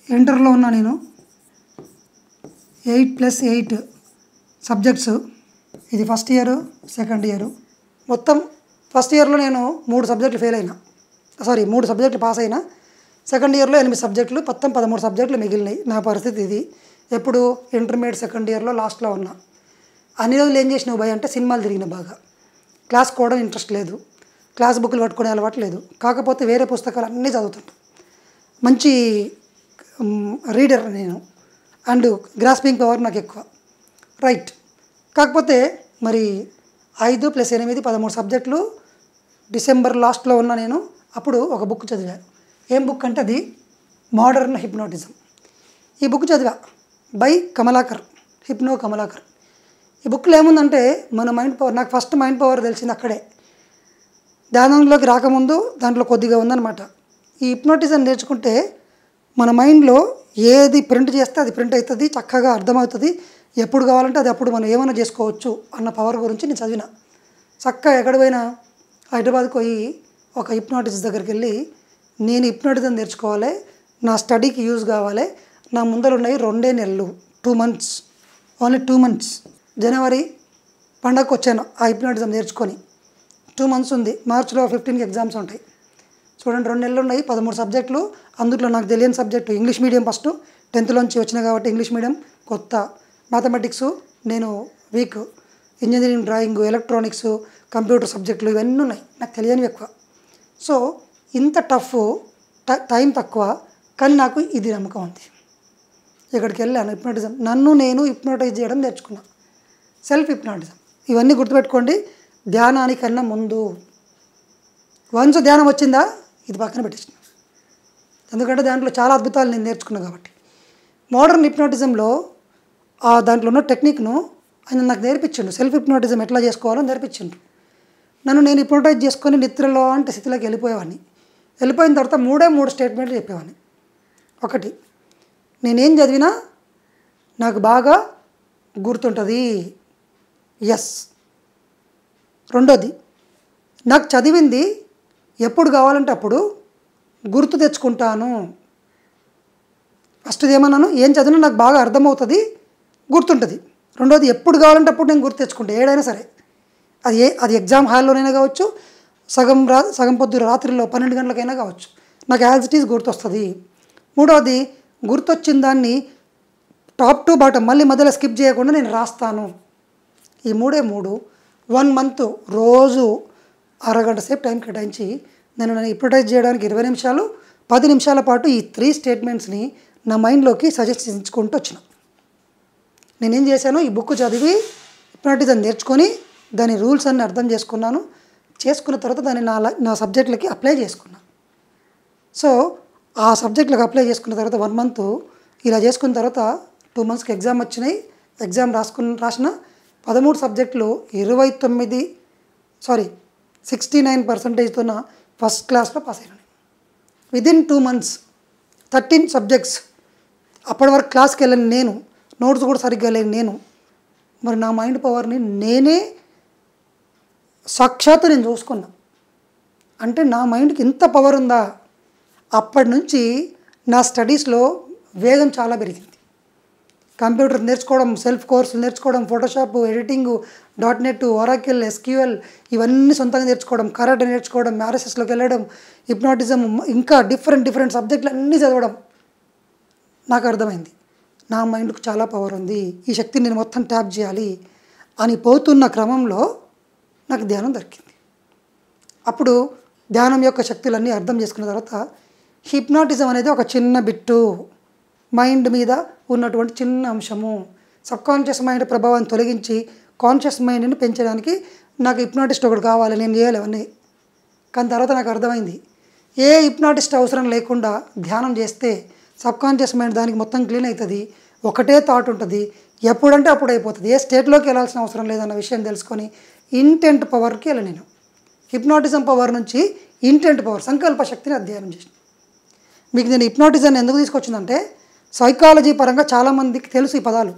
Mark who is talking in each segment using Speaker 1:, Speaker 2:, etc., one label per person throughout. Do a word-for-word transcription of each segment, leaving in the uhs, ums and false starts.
Speaker 1: ఇంటర్లో ఉన్నా నేను. Eight plus eight subjects. ఇది ఫస్ట్ ఇయరు, సెకండ్ ఇయరు. మొత్తం ఫస్ట్ ఇయర్లో నేను మూడు సబ్జెక్టులు ఫెయిల్ అయినా, సారీ మూడు సబ్జెక్టులు పాస్ అయినా. సెకండ్ ఇయర్లో ఎనిమిది సబ్జెక్టులు, మొత్తం పదమూడు సబ్జెక్టులు మిగిలినాయి. నా పరిస్థితి ఇది. ఎప్పుడు ఇంటర్మీడియట్ సెకండ్ ఇయర్లో లాస్ట్లో ఉన్నా. అన్ని రోజులు ఏం చేసినావు భయ్ అంటే సినిమాలు తిరిగిన బాగా. క్లాస్ కూడా ఇంట్రెస్ట్ లేదు, క్లాస్ బుక్లు పట్టుకునే అలవాటు లేదు. కాకపోతే వేరే పుస్తకాలు అన్నీ చదువుతుంటా. మంచి రీడర్ నేను, అండ్ గ్రాస్పింగ్ పవర్ నాకు ఎక్కువ. రైట్. కాకపోతే మరి ఐదు ప్లస్ ఎనిమిది పదమూడు సబ్జెక్టులు డిసెంబర్ లాస్ట్లో ఉన్న నేను అప్పుడు ఒక బుక్ చదివాను. ఏం బుక్ అంటే అది మోడర్న్ హిప్నోటిజం. ఈ బుక్ చదివా బై కమలాకర్, హిప్నో కమలాకర్. ఈ బుక్లో ఏముందంటే మన మైండ్ పవర్, నాకు ఫస్ట్ మైండ్ పవర్ తెలిసింది అక్కడే. ధ్యానంలోకి రాకముందు దాంట్లో కొద్దిగా ఉందన్నమాట. ఈ హిప్నోటిజం నేర్చుకుంటే మన మైండ్లో ఏది ప్రింట్ చేస్తే అది ప్రింట్ అవుతుంది, చక్కగా అర్థమవుతుంది. ఎప్పుడు కావాలంటే అది అప్పుడు మనం ఏమైనా చేసుకోవచ్చు అన్న పవర్ గురించి నేను చదివిన. చక్కగా ఎక్కడ పోయినా హైదరాబాద్కి పోయి ఒక హిప్నోటిస్ట్ దగ్గరికి వెళ్ళి నేను హిప్నోటిజం నేర్చుకోవాలి, నా స్టడీకి యూజ్ కావాలి. నా ముందర ఉన్నాయి రెండే నెలలు, two months only two months జనవరి పండగకు వచ్చాను ఆ హిప్నోటిజం నేర్చుకొని. టూ మంత్స్ ఉంది, మార్చిలో ఫిఫ్టీన్కి ఎగ్జామ్స్ ఉంటాయి. చూడండి, రెండు నెలలు ఉన్నాయి, పదమూడు సబ్జెక్టులు. అందులో నాకు తెలియని సబ్జెక్టు ఇంగ్లీష్ మీడియం. ఫస్ట్ టెన్త్లోంచి వచ్చిన కాబట్టి ఇంగ్లీష్ మీడియం కొత్త. మ్యాథమెటిక్స్ నేను weak. Engineering, drawing, electronics, computer సబ్జెక్టులు ఇవన్నీ ఉన్నాయి, నాకు తెలియనివి ఎక్కువ. సో ఇంత టఫ్, టైం తక్కువ, కానీ నాకు ఇది నమ్మకం ఉంది. ఇక్కడికి వెళ్ళాను, హిప్నోటిజం నన్ను నేను హిప్నోటైజ్ చేయడం నేర్చుకున్నా. Self hypnotism. ఇవన్నీ గుర్తుపెట్టుకోండి. ధ్యానానికన్నా ముందు వన్స్ ధ్యానం వచ్చిందా ఇది పక్కన పెట్టేసిన. ఎందుకంటే దాంట్లో చాలా అద్భుతాలు నేను నేర్చుకున్నాను కాబట్టి. మోడర్న్ హిప్నోటిజంలో ఆ దాంట్లో ఉన్న టెక్నిక్ను ఆయన నాకు నేర్పించిండు. సెల్ఫ్ హిప్నోటిజం ఎట్లా చేసుకోవాలో నేర్పించిండు. నన్ను నేను హిప్నోటైజ్ చేసుకొని నిద్రలో అంటే స్థితిలోకి వెళ్ళిపోయేవాడిని. వెళ్ళిపోయిన తర్వాత మూడే మూడు స్టేట్మెంట్లు చెప్పేవాడిని. ఒకటి, నేనేం చదివినా నాకు బాగా గుర్తుంటుంది, ఎస్. రెండోది, నాకు చదివింది ఎప్పుడు కావాలంటే అప్పుడు గుర్తు తెచ్చుకుంటాను. ఫస్ట్ది ఏమన్నాను, ఏం చదివినా నాకు బాగా అర్థమవుతుంది, గుర్తుంటుంది. రెండోది, ఎప్పుడు కావాలంటే అప్పుడు నేను గుర్తు తెచ్చుకుంటా, ఏడైనా సరే. అది ఏ అది ఎగ్జామ్ హాల్లోనైనా కావచ్చు, సగం రా సగం పొద్దు రాత్రిలో పన్నెండు గంటలకైనా కావచ్చు, నాకు యాజ్ ఇట్ ఈజ్ గుర్తొస్తుంది. మూడవది, గుర్తొచ్చిన దాన్ని టాప్ టు బాటమ్ మళ్ళీ మధ్యలో స్కిప్ చేయకుండా నేను రాస్తాను. ఈ మూడే మూడు వన్ మంత్ రోజు అరగంట సేపు టైం కేటాయించి నేను నన్ను హిప్నోటైజ్ చేయడానికి ఇరవై నిమిషాలు పది నిమిషాల పాటు ఈ త్రీ స్టేట్మెంట్స్ని నా మైండ్లోకి సజెస్ట్ చేసుకుంటూ వచ్చిన. నేనేం చేశాను, ఈ బుక్ చదివి హిప్నోటిజం నేర్చుకొని దాని రూల్స్ అన్ని అర్థం చేసుకున్నాను. చేసుకున్న తర్వాత దాన్ని నా నా సబ్జెక్టులకి అప్లై చేసుకున్నాను. సో ఆ సబ్జెక్టులకు అప్లై చేసుకున్న తర్వాత వన్ మంత్ ఇలా చేసుకున్న తర్వాత టూ మంత్స్కి ఎగ్జామ్ వచ్చినాయి. ఎగ్జామ్ రాసుకున్న రాసిన పదమూడు సబ్జెక్టులు ఇరవై తొమ్మిది సారీ సిక్స్టీ నైన్ పర్సెంటేజ్తో ఫస్ట్ క్లాస్లో పాస్ అయినాను. Within two months thirteen subjects. అప్పటి వరకు క్లాస్కి వెళ్ళని నేను, నోట్స్ కూడా సరిగ్గా లేని నేను, మరి నా మైండ్ పవర్ని నేనే సాక్షాత్తు నేను చూసుకున్నా. అంటే నా మైండ్కి ఇంత పవర్ ఉందా. అప్పటి నుంచి నా స్టడీస్లో వేగం చాలా పెరిగింది. కంప్యూటర్ నేర్చుకోవడం, సెల్ఫ్ కోర్సులు నేర్చుకోవడం, Photoshop, editing, dot net, Oracle, SQL ఇవన్నీ సొంతంగా నేర్చుకోవడం, కరాటే నేర్చుకోవడం, ఆర్ఎస్ఎస్లోకి వెళ్ళడం, హిప్నోటిజం, ఇంకా డిఫరెంట్ డిఫరెంట్ సబ్జెక్టులు అన్నీ చదవడం. నాకు అర్థమైంది నా మైండ్కి చాలా పవర్ ఉంది, ఈ శక్తిని నేను మొత్తం ట్యాప్ చేయాలి అని పోతున్న క్రమంలో నాకు ధ్యానం దొరికింది. అప్పుడు ధ్యానం యొక్క శక్తులన్నీ అర్థం చేసుకున్న తర్వాత హిప్నోటిజం అనేది ఒక చిన్న బిట్టు, మైండ్ మీద ఉన్నటువంటి చిన్న అంశము. సబ్కాన్షియస్ మైండ్ ప్రభావాన్ని తొలగించి కాన్షియస్ మైండ్ని పెంచడానికి నాకు హిప్నోటిస్ట్ ఒకటి కావాలి, నేను చేయాలి అవన్నీ. కానీ తర్వాత నాకు అర్థమైంది ఏ హిప్నోటిస్ట్ అవసరం లేకుండా ధ్యానం చేస్తే సబ్కాన్షియస్ మైండ్ దానికి మొత్తం క్లీన్ అవుతుంది, ఒకటే థాట్ ఉంటుంది, ఎప్పుడంటే అప్పుడు అయిపోతుంది, ఏ స్టేట్లోకి వెళ్ళాల్సిన అవసరం లేదన్న విషయం తెలుసుకొని ఇంటెంట్ పవర్కి వెళ్ళి నేను హిప్నోటిజం పవర్ నుంచి ఇంటెంట్ పవర్, సంకల్ప శక్తిని అధ్యయనం చేసిన. మీకు నేను హిప్నోటిజం ఎందుకు తీసుకొచ్చిందంటే సైకాలజీ పరంగా చాలామందికి తెలుసు ఈ పదాలు.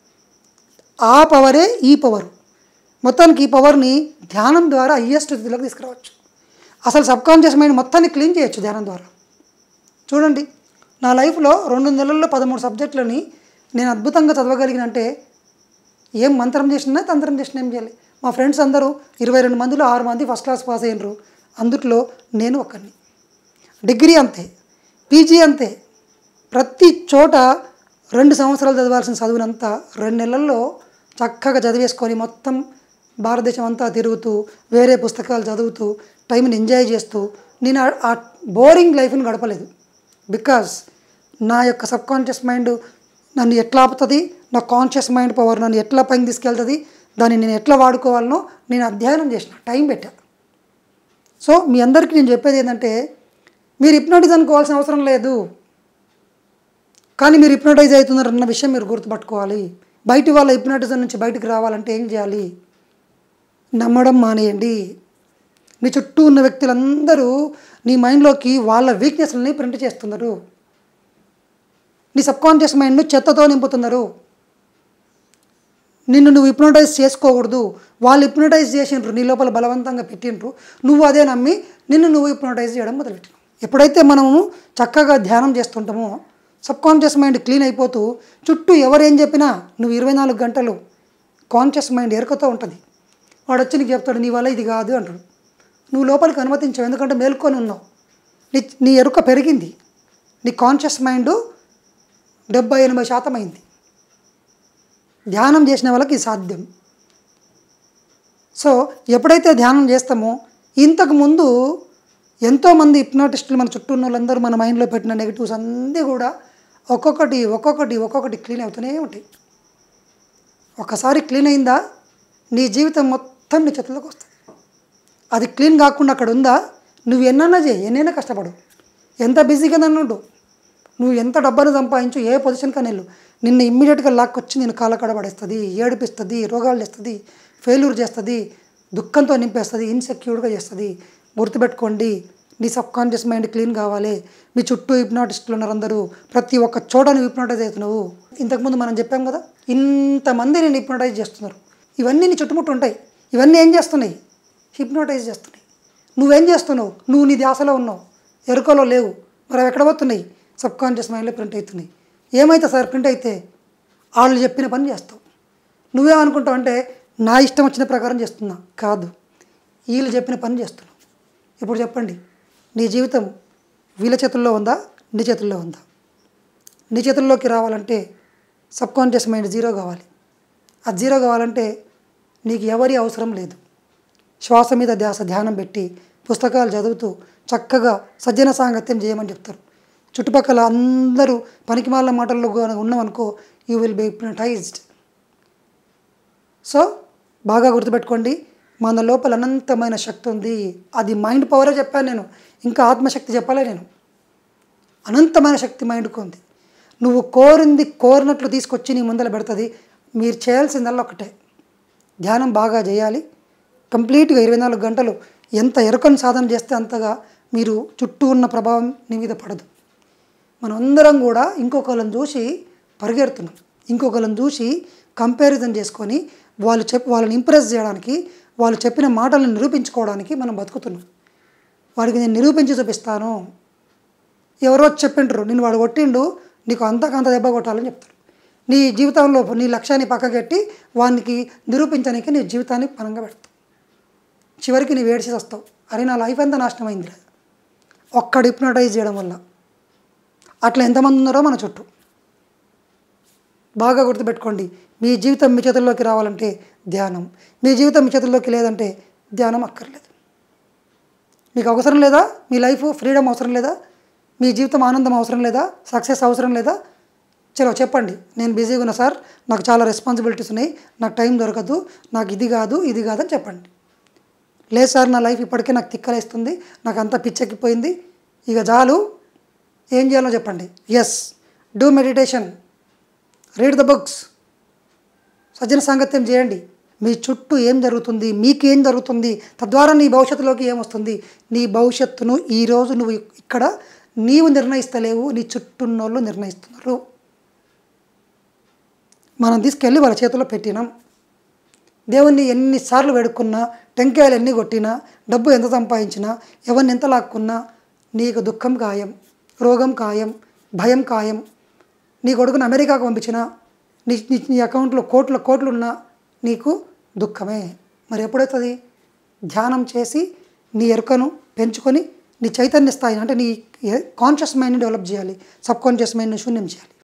Speaker 1: ఆ పవరే ఈ పవర్. మొత్తానికి ఈ పవర్ని ధ్యానం ద్వారా హయ్యెస్ట్ స్థితిలోకి తీసుకురావచ్చు. అసలు సబ్కాన్షియస్ మైండ్ మొత్తాన్ని క్లీన్ చేయొచ్చు ధ్యానం ద్వారా. చూడండి, నా లైఫ్లో రెండు నెలల్లో పదమూడు సబ్జెక్టులని నేను అద్భుతంగా చదవగలిగినంటే ఏం మంత్రం చేసినా తంత్రం చేసినా ఏం చేయాలి. మా ఫ్రెండ్స్ అందరూ ఇరవై రెండు మందిలో ఆరు మంది ఫస్ట్ క్లాస్ పాస్ అయినరు, అందుట్లో నేను ఒక్కరిని. డిగ్రీ అంతే, పీజీ అంతే. ప్రతి చోట రెండు సంవత్సరాలు చదవాల్సిన చదువునంతా రెండు నెలల్లో చక్కగా చదివేసుకొని మొత్తం భారతదేశం అంతా తిరుగుతూ వేరే పుస్తకాలు చదువుతూ టైంని ఎంజాయ్ చేస్తూ నేను ఆ బోరింగ్ లైఫ్ని గడపలేదు. బికాజ్ నా యొక్క సబ్కాన్షియస్ మైండ్ నన్ను ఎట్లా ఆపుతుంది, నా కాన్షియస్ మైండ్ పవర్ నన్ను ఎట్లా పైకి తీసుకెళ్తుంది, దాన్ని నేను ఎట్లా వాడుకోవాలనో నేను అధ్యయనం చేసిన, టైం పెట్టా. సో మీ అందరికీ నేను చెప్పేది ఏంటంటే మీరు హిప్నోటిజం అనుకోవాల్సిన అవసరం లేదు, కానీ మీరు హిప్నోటైజ్ అవుతున్నారు అన్న విషయం మీరు గుర్తుపట్టుకోవాలి. బయటి వాళ్ళ హిప్నోటిజం నుంచి బయటకు రావాలంటే ఏం చేయాలి? నమ్మడం మానేయండి. నీ చుట్టూ ఉన్న వ్యక్తులందరూ నీ మైండ్లోకి వాళ్ళ వీక్నెస్లని ప్రింట్ చేస్తున్నారు. నీ సబ్కాన్షియస్ మైండ్ను చెత్తతో నింపుతున్నారు. నిన్ను నువ్వు హిప్నోటైజ్ చేసుకోకూడదు, వాళ్ళు హిప్నోటైజ్ చేసిండ్రు, నీ లోపల బలవంతంగా పెట్టిండ్రు, నువ్వు అదే నమ్మి నిన్ను నువ్వు హిప్నోటైజ్ చేయడం మొదలుపెట్టినావు. ఎప్పుడైతే మనము చక్కగా ధ్యానం చేస్తుంటామో సబ్కాన్షియస్ మైండ్ క్లీన్ అయిపోతూ చుట్టూ ఎవరేం చెప్పినా నువ్వు ఇరవై నాలుగు గంటలు కాన్షియస్ మైండ్ ఎరుకతో ఉంటుంది. వాడు వచ్చి నీకు చెప్తాడు నీ వల్ల ఇది కాదు అంటాడు. నువ్వు లోపలికి అనుమతించావు, ఎందుకంటే మేల్కొని ఉన్నావు, నీ నీ ఎరుక పెరిగింది, నీ కాన్షియస్ మైండ్ డెబ్బై ఎనభై శాతం అయింది. ధ్యానం చేసిన వాళ్ళకి సాధ్యం. సో ఎప్పుడైతే ధ్యానం చేస్తామో ఇంతకుముందు ఎంతోమంది హిప్నాటిస్టులు మన చుట్టూ ఉన్న వాళ్ళందరూ మన మైండ్లో పెట్టిన నెగిటివ్స్ అన్నీ కూడా ఒక్కొక్కటి ఒక్కొక్కటి ఒక్కొక్కటి క్లీన్ అవుతూనే ఉంటాయి. ఒకసారి క్లీన్ అయిందా నీ జీవితం మొత్తం నీ చేతుల్లోకి వస్తుంది. అది క్లీన్ కాకుండా అక్కడ ఉందా నువ్వు ఎన్నైనా చేయి, ఎన్నైనా కష్టపడు, ఎంత బిజీగా నన్ను నువ్వు ఎంత డబ్బును సంపాదించు, ఏ పొజిషన్కని వెళ్ళు, నిన్ను ఇమ్మీడియట్గా లాక్కొచ్చి నేను కాళ్ళకడ పడేస్తుంది, ఏడిపిస్తుంది, రోగాలు చేస్తుంది, ఫెయిల్యూర్ చేస్తుంది, దుఃఖంతో నింపేస్తుంది, ఇన్సెక్యూర్గా చేస్తుంది. గుర్తుపెట్టుకోండి, నీ సబ్కాన్షియస్ మైండ్ క్లీన్ కావాలి. మీ చుట్టూ హిప్నాటిస్టులు ఉన్నారు, అందరూ ప్రతి ఒక్క చోట నువ్వు హిప్నోటైజ్ అవుతున్నావు. ఇంతకుముందు మనం చెప్పాం కదా, ఇంతమంది నేను హిప్నోటైజ్ చేస్తున్నారు. ఇవన్నీ నీ చుట్టుముట్టు ఉంటాయి. ఇవన్నీ ఏం చేస్తున్నాయి? హిప్నోటైజ్ చేస్తున్నాయి. నువ్వేం చేస్తున్నావు? నువ్వు నీ ధ్యాసలో ఉన్నావు, ఎరుకలో లేవు. మరి అవి ఎక్కడ పోతున్నాయి? సబ్కాన్షియస్ మైండ్లో ప్రింట్ అవుతున్నాయి. ఏమైతే సార్ ప్రింట్ అయితే వాళ్ళు చెప్పిన పని చేస్తావు. నువ్వేమనుకుంటావు అంటే నా ఇష్టం వచ్చిన ప్రకారం చేస్తున్నా, కాదు, వీళ్ళు చెప్పిన పని చేస్తున్నావు. ఇప్పుడు చెప్పండి, నీ జీవితం వీళ్ళ చేతుల్లో ఉందా, నీ చేతుల్లో ఉందా? నీ చేతుల్లోకి రావాలంటే సబ్కాన్షియస్ మైండ్ జీరో కావాలి. అది జీరో కావాలంటే నీకు ఎవరి అవసరం లేదు. శ్వాస మీద ధ్యాస ధ్యానం పెట్టి పుస్తకాలు చదువుతూ చక్కగా సజ్జన సాంగత్యం చేయమని చెప్తారు. చుట్టుపక్కల అందరూ పనికిమాల మాటల్లో ఉన్నామనుకో, you will be hypnotised. So బాగా గుర్తుపెట్టుకోండి, మన లోపల అనంతమైన శక్తి ఉంది. అది మైండ్ పవరే చెప్పాను నేను, ఇంకా ఆత్మశక్తి చెప్పలే నేను. అనంతమైన శక్తి మైండ్కు ఉంది. నువ్వు కోరింది కోరినట్లు తీసుకొచ్చి నీ ముందర పెడుతుంది. మీరు చేయాల్సిందల్లా ఒకటే, ధ్యానం బాగా చేయాలి. కంప్లీట్గా ఇరవై నాలుగు గంటలు ఎంత ఎరుకను సాధన చేస్తే అంతగా మీరు చుట్టూ ఉన్న ప్రభావం నీ మీద పడదు. మనం అందరం కూడా ఇంకొకళ్ళని చూసి పరిగెడుతున్నాం, ఇంకొకళ్ళని చూసి కంపారిజన్ చేసుకొని వాళ్ళు చెప్పి వాళ్ళని ఇంప్రెస్ చేయడానికి, వాళ్ళు చెప్పిన మాటలను నిరూపించుకోవడానికి మనం బతుకుతున్నాం. వాడికి నేను నిరూపించి చూపిస్తాను, ఎవరో చెప్పిండ్రు నేను వాడు కొట్టిండు, నీకు అంతకంత దెబ్బ కొట్టాలని చెప్తాడు. నీ జీవితంలో నీ లక్ష్యాన్ని పక్కకెట్టి వానికి నిరూపించడానికి నీ జీవితాన్ని పనంగా పెడతావు. చివరికి నీ వేడిసి వస్తావు, అరే నా లైఫ్ అంతా నాశనం అయిందిరా ఒక్కడు హిప్నోటైజ్ చేయడం వల్ల. అట్లా ఎంతమంది ఉన్నారో మన చుట్టూ. బాగా గుర్తుపెట్టుకోండి, మీ జీవితం మీ చేతుల్లోకి రావాలంటే ధ్యానం, మీ జీవితం మీ చేతుల్లోకి లేదంటే ధ్యానం అక్కర్లేదు. మీకు అవసరం లేదా? మీ లైఫ్ ఫ్రీడమ్ అవసరం లేదా? మీ జీవితం ఆనందం అవసరం లేదా? సక్సెస్ అవసరం లేదా? చలో చెప్పండి, నేను బిజీగా ఉన్నా సార్, నాకు చాలా రెస్పాన్సిబిలిటీస్ ఉన్నాయి, నాకు టైం దొరకదు, నాకు ఇది కాదు ఇది కాదని చెప్పండి. లేదు సార్, నా లైఫ్ ఇప్పటికే నాకు తిక్కలేస్తుంది, నాకు అంతా పిచ్చెక్కిపోయింది, ఇక చాలు, ఏం చేయాలో చెప్పండి. Yes, do meditation, read the books, సజ్జన సాంగత్యం చేయండి. మీ చుట్టూ ఏం జరుగుతుంది, మీకేం జరుగుతుంది, తద్వారా నీ భవిష్యత్తులోకి ఏమొస్తుంది, నీ భవిష్యత్తును ఈరోజు నువ్వు ఇక్కడ నీవు నిర్ణయిస్తలేవు, నీ చుట్టూన్నోళ్ళు నిర్ణయిస్తున్నారు. మనం తీసుకెళ్ళి వాళ్ళ చేతిలో పెట్టినాం. దేవుణ్ణి ఎన్నిసార్లు వేడుకున్నా, టెంకాయలు ఎన్ని కొట్టినా, డబ్బు ఎంత సంపాదించినా, ఎవరిని ఎంత లాక్కున్నా నీకు దుఃఖం ఖాయం, రోగం ఖాయం, భయం ఖాయం. నీ కొడుకుని అమెరికాకు పంపించినా నీ నీ నీ అకౌంట్లో కోట్ల కోట్లు ఉన్నా నీకు దుఃఖమే. మరి ఎప్పుడవుతుంది? ధ్యానం చేసి నీ ఎరుకను పెంచుకొని నీ చైతన్య స్థాయిని అంటే నీ కాన్షియస్ మైండ్ని డెవలప్ చేయాలి, సబ్ కాన్షియస్ మైండ్ని శూన్యం చేయాలి.